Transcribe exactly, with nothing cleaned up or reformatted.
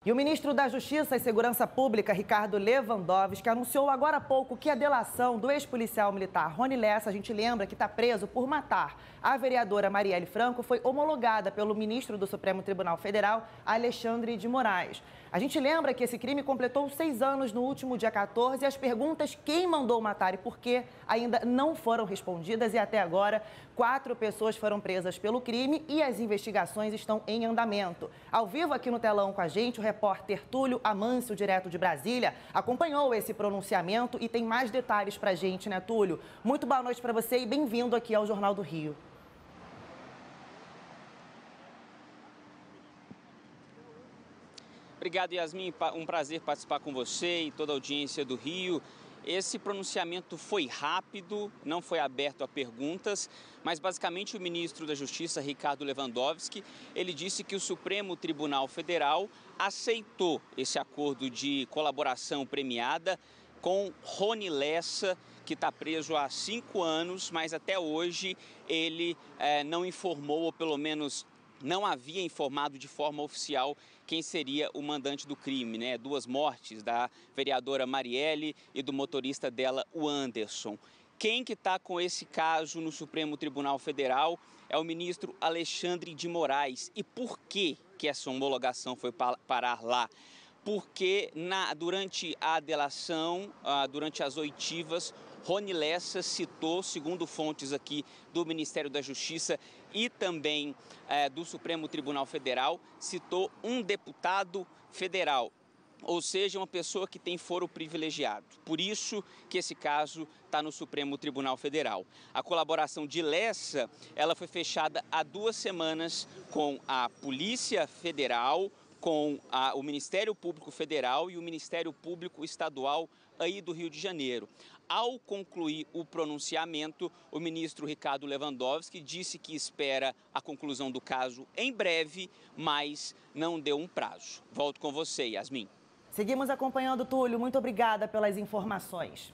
E o ministro da Justiça e Segurança Pública, Ricardo Lewandowski, anunciou agora há pouco que a delação do ex-policial militar Rony Lessa, a gente lembra que está preso por matar a vereadora Marielle Franco, foi homologada pelo ministro do Supremo Tribunal Federal, Alexandre de Moraes. A gente lembra que esse crime completou seis anos no último dia quatorze e as perguntas quem mandou matar e por quê ainda não foram respondidas e até agora quatro pessoas foram presas pelo crime e as investigações estão em andamento. Ao vivo aqui no telão com a gente, o repórter Túlio Amâncio, direto de Brasília, acompanhou esse pronunciamento e tem mais detalhes pra gente, né, Túlio? Muito boa noite para você e bem-vindo aqui ao Jornal do Rio. Obrigado, Yasmin. Um prazer participar com você e toda a audiência do Rio. Esse pronunciamento foi rápido, não foi aberto a perguntas, mas basicamente o ministro da Justiça, Ricardo Lewandowski, ele disse que o Supremo Tribunal Federal aceitou esse acordo de colaboração premiada com Rony Lessa, que está preso há cinco anos, mas até hoje ele eh, não informou, ou pelo menos não havia informado de forma oficial quem seria o mandante do crime, né? Duas mortes da vereadora Marielle e do motorista dela, o Anderson. Quem que está com esse caso no Supremo Tribunal Federal é o ministro Alexandre de Moraes. E por que que essa homologação foi parar lá? Porque na, durante a delação, ah, durante as oitivas, Rony Lessa citou, segundo fontes aqui do Ministério da Justiça e também eh, do Supremo Tribunal Federal, citou um deputado federal, ou seja, uma pessoa que tem foro privilegiado. Por isso que esse caso está no Supremo Tribunal Federal. A colaboração de Lessa, ela foi fechada há duas semanas com a Polícia Federal, com a, o Ministério Público Federal e o Ministério Público Estadual aí do Rio de Janeiro. Ao concluir o pronunciamento, o ministro Ricardo Lewandowski disse que espera a conclusão do caso em breve, mas não deu um prazo. Volto com você, Yasmin. Seguimos acompanhando, Túlio. Muito obrigada pelas informações.